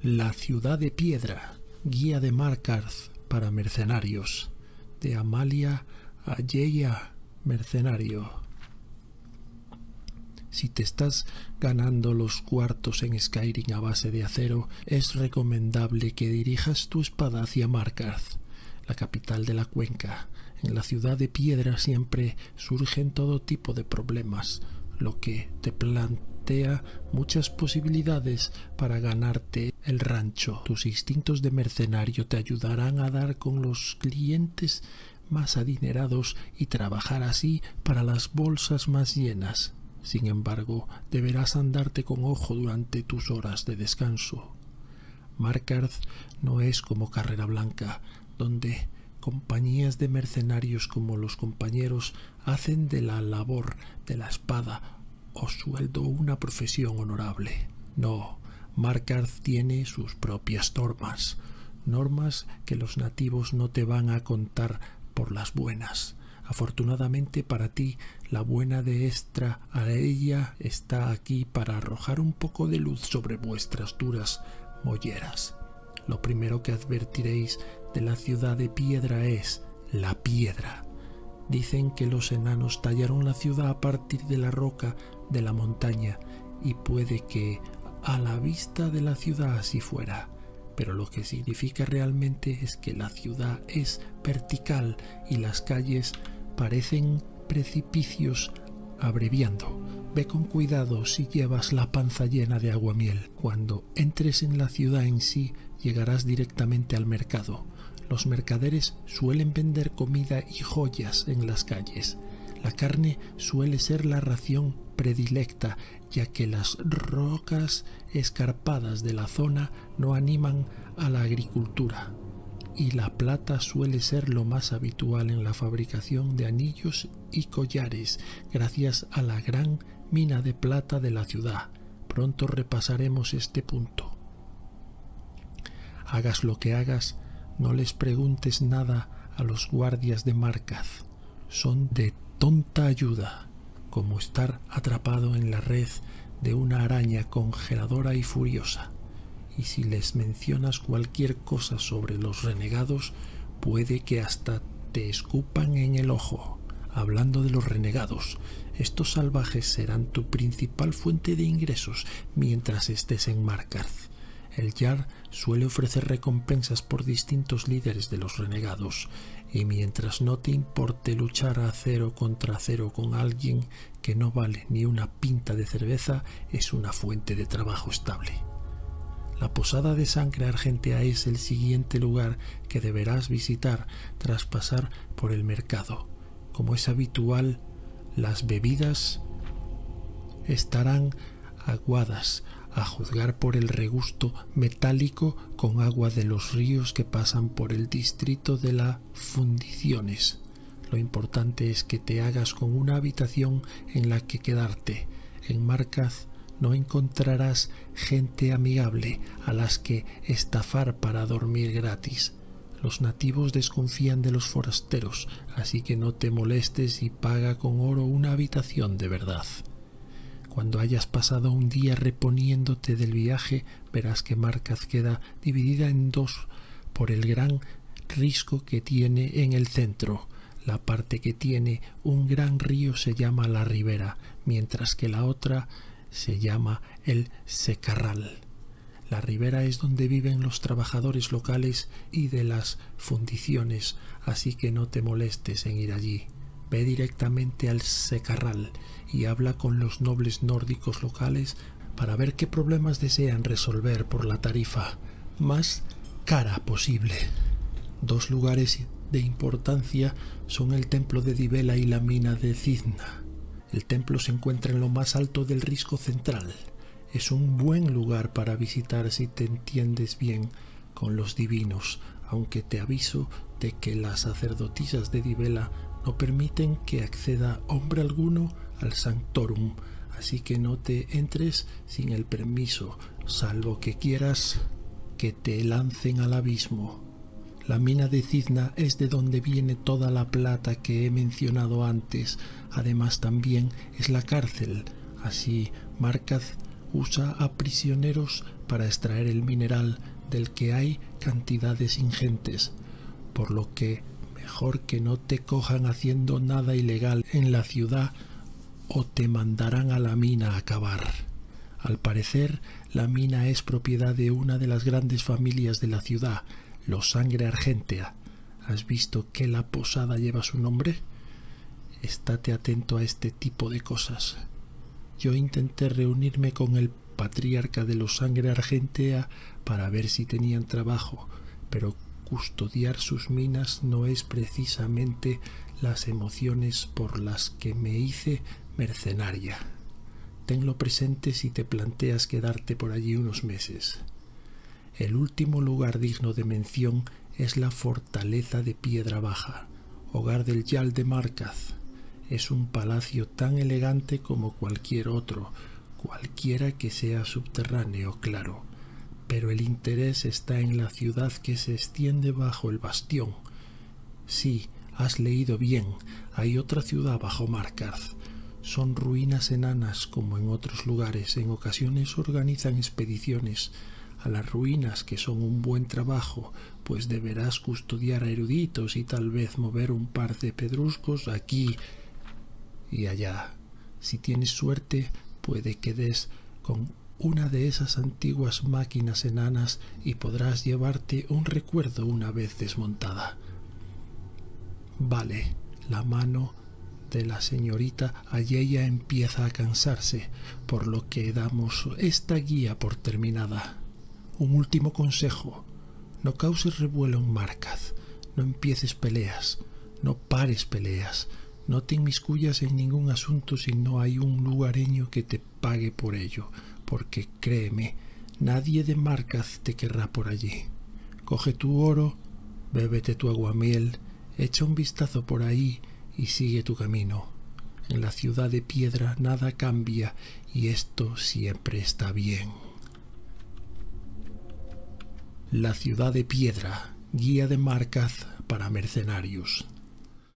La ciudad de piedra, guía de Markarth para mercenarios, de Amalia Alleya, mercenario. Si te estás ganando los cuartos en Skyrim a base de acero, es recomendable que dirijas tu espada hacia Markarth, la capital de la cuenca. En la ciudad de piedra siempre surgen todo tipo de problemas, lo que te plantea muchas posibilidades para ganarte el rancho. Tus instintos de mercenario te ayudarán a dar con los clientes más adinerados y trabajar así para las bolsas más llenas. Sin embargo, deberás andarte con ojo durante tus horas de descanso. Markarth no es como Carrera Blanca, donde compañías de mercenarios como los compañeros hacen de la labor de la espada o sueldo una profesión honorable. No, Markarth tiene sus propias normas que los nativos no te van a contar por las buenas. Afortunadamente para ti, la buena de Estra Alleya está aquí para arrojar un poco de luz sobre vuestras duras molleras. Lo primero que advertiréis de la ciudad de piedra es la piedra. Dicen que los enanos tallaron la ciudad a partir de la roca de la montaña, y puede que a la vista de la ciudad así fuera, pero lo que significa realmente es que la ciudad es vertical y las calles parecen precipicios abreviando. Ve con cuidado si llevas la panza llena de aguamiel. Cuando entres en la ciudad en sí, llegarás directamente al mercado. Los mercaderes suelen vender comida y joyas en las calles. La carne suele ser la ración predilecta, ya que las rocas escarpadas de la zona no animan a la agricultura, y la plata suele ser lo más habitual en la fabricación de anillos y collares, gracias a la gran mina de plata de la ciudad. Pronto repasaremos este punto. Hagas lo que hagas, no les preguntes nada a los guardias de Markarth. Son de tonta ayuda, como estar atrapado en la red de una araña congeladora y furiosa. Y si les mencionas cualquier cosa sobre los renegados, puede que hasta te escupan en el ojo. Hablando de los renegados, estos salvajes serán tu principal fuente de ingresos mientras estés en Markarth. El Jarl suele ofrecer recompensas por distintos líderes de los renegados, y mientras no te importe luchar a cero contra cero con alguien que no vale ni una pinta de cerveza, es una fuente de trabajo estable. La posada de Sangre Argentea es el siguiente lugar que deberás visitar tras pasar por el mercado. Como es habitual, las bebidas estarán aguadas, a juzgar por el regusto metálico con agua de los ríos que pasan por el distrito de las fundiciones. Lo importante es que te hagas con una habitación en la que quedarte. En Markarth no encontrarás gente amigable a las que estafar para dormir gratis. Los nativos desconfían de los forasteros, así que no te molestes y paga con oro una habitación de verdad. Cuando hayas pasado un día reponiéndote del viaje, verás que Markarth queda dividida en dos por el gran risco que tiene en el centro. La parte que tiene un gran río se llama la ribera, mientras que la otra se llama el secarral. La ribera es donde viven los trabajadores locales y de las fundiciones, así que no te molestes en ir allí. Ve directamente al secarral y habla con los nobles nórdicos locales para ver qué problemas desean resolver por la tarifa más cara posible. Dos lugares de importancia son el templo de Dibella y la mina de Cizna. El templo se encuentra en lo más alto del risco central. Es un buen lugar para visitar si te entiendes bien con los divinos, aunque te aviso de que las sacerdotisas de Dibella no permiten que acceda hombre alguno al Sanctorum, así que no te entres sin el permiso, salvo que quieras que te lancen al abismo. La mina de Cizna es de donde viene toda la plata que he mencionado antes. Además también es la cárcel. Así Markarth usa a prisioneros para extraer el mineral del que hay cantidades ingentes, por lo que mejor que no te cojan haciendo nada ilegal en la ciudad o te mandarán a la mina a cavar. Al parecer, la mina es propiedad de una de las grandes familias de la ciudad, los Sangre Argentea. ¿Has visto que la posada lleva su nombre? Estate atento a este tipo de cosas. Yo intenté reunirme con el patriarca de los Sangre Argentea para ver si tenían trabajo, pero custodiar sus minas no es precisamente las emociones por las que me hice mercenaria. Tenlo presente si te planteas quedarte por allí unos meses. El último lugar digno de mención es la fortaleza de Piedra Baja, hogar del Jarl de Markaz. Es un palacio tan elegante como cualquier otro, cualquiera que sea subterráneo, claro, pero el interés está en la ciudad que se extiende bajo el bastión. Sí, has leído bien, hay otra ciudad bajo Markaz. Son ruinas enanas como en otros lugares. En ocasiones organizan expediciones a las ruinas, que son un buen trabajo, pues deberás custodiar a eruditos y tal vez mover un par de pedruscos aquí y allá. Si tienes suerte, puede que des con una de esas antiguas máquinas enanas y podrás llevarte un recuerdo una vez desmontada. Vale, la mano de la señorita Ayeya empieza a cansarse, por lo que damos esta guía por terminada. Un último consejo: no causes revuelo en Markaz, no empieces peleas, no pares peleas, no te inmiscuyas en ningún asunto si no hay un lugareño que te pague por ello, porque créeme, nadie de Markaz te querrá por allí. Coge tu oro, bébete tu aguamiel, echa un vistazo por ahí y sigue tu camino. En la ciudad de piedra nada cambia y esto siempre está bien. La ciudad de piedra, guía de Markaz para mercenarios.